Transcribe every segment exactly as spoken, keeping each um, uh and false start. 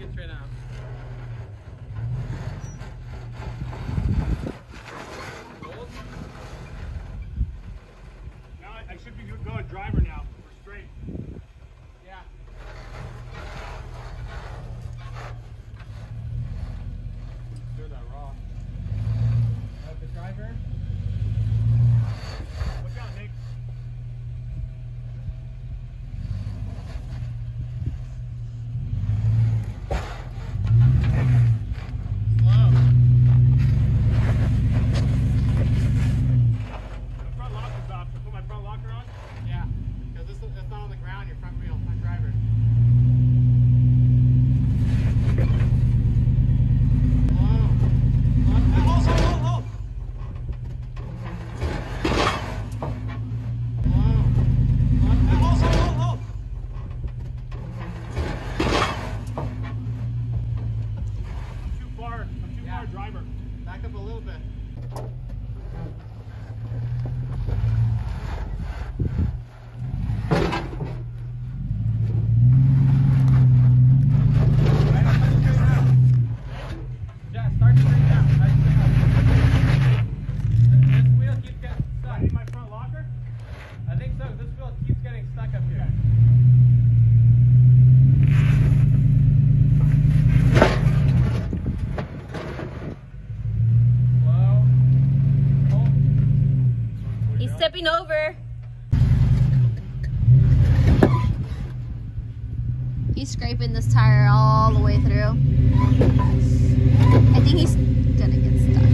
skid straight out. Hold. Now I, I should be going driver now. We're straight. Yeah. Do that raw. Out the driver. Watch out, Nick. Driver. Back up a little bit. Yeah, start to straighten out. This wheel keeps getting stuck. I need my front locker? I think so. This wheel keeps getting stuck up here. Stepping over. He's scraping this tire all the way through. I think he's gonna get stuck.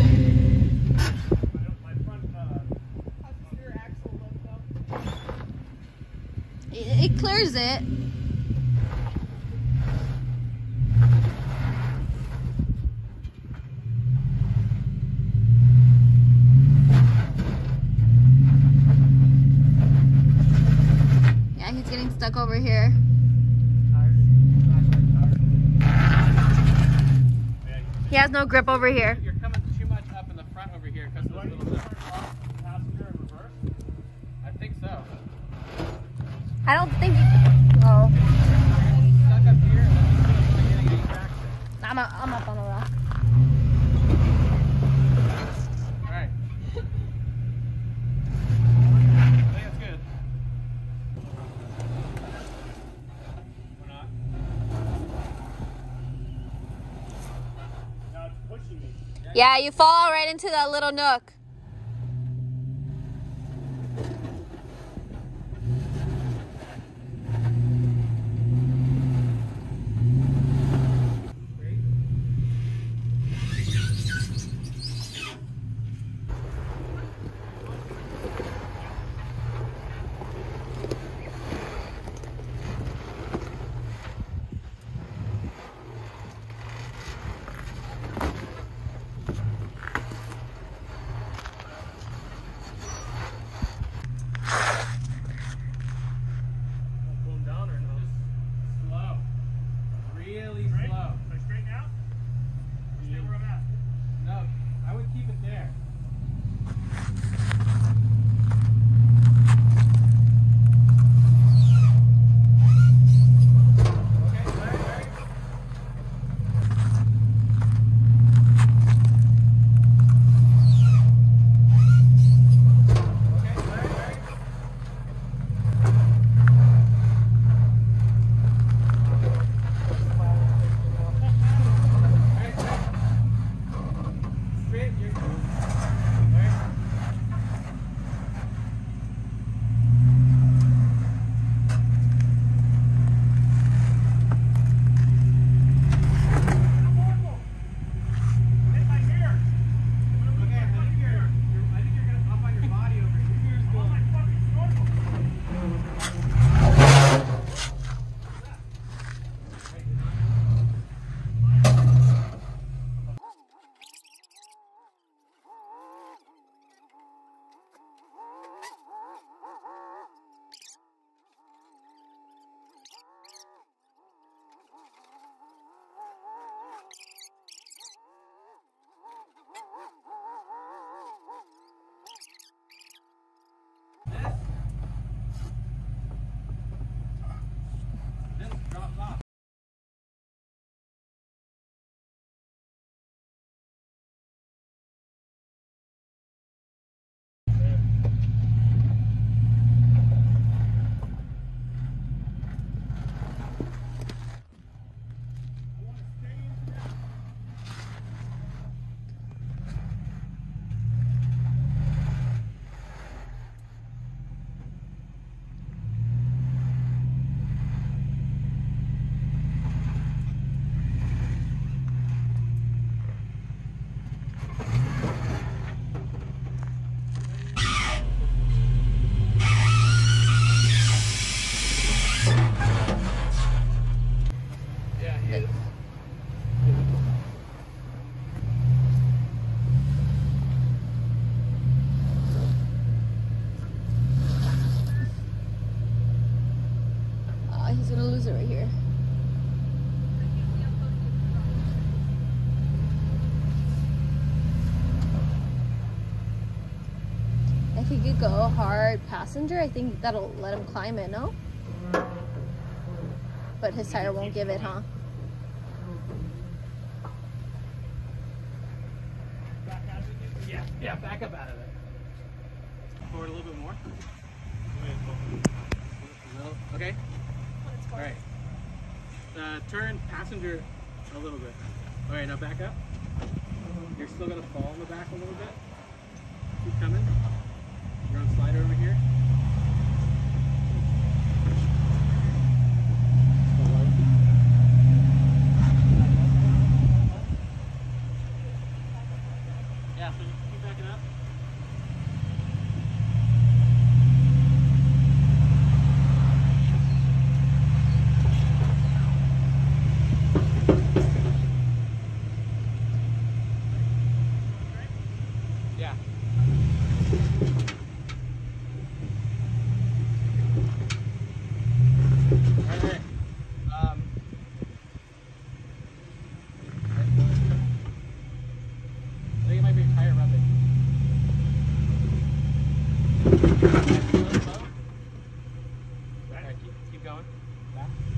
My front uh, rear axle left up. It, it clears it. He's getting stuck over here. He has no grip over here. You're coming too much up in the front over here because of this little bit. Passenger in reverse? I think so. I don't think you oh. Stuck up here and then you're getting any traction. I'm, a, I'm up on a rock. Alright. I think it's good. We're not. Now it's pushing me. Yeah, you fall right into that little nook. he's gonna lose it right here. If he could go hard passenger, I think that'll let him climb it, no? But his tire won't give it, huh? Back out of it? Yeah, yeah, back up out of it. Forward a little bit more. Okay. All right. Uh, turn passenger a little bit. All right, now back up. You're still gonna fall in the back a little bit. Keep coming. You're on slider over here. Yeah, so just keep backing up. Yeah. Right there. Um, I think it might be your tire rubbing. Okay, keep, keep going. Back.